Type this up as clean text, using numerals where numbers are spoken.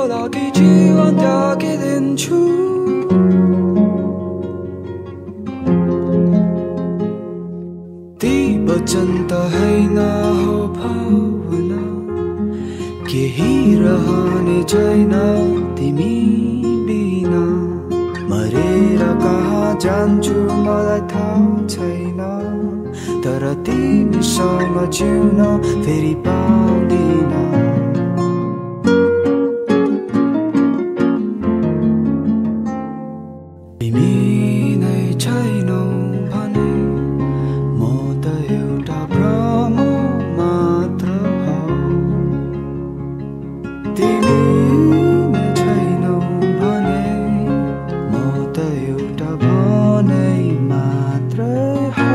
लागि जीवन त्यागिदिन्छु ती वचन त हैन हो भावना केही रहने छैन तिमी बिना मरेर कहाँ जान्छु मलाई थाहा छैन तर तिमीसँग जिउन फेरि पाउँदिन तिमी नै छैनौ भने म त एउटा भ्रम मात्र हो तिमी नै छैनौ भने म त एउटा भनाइ मात्र हो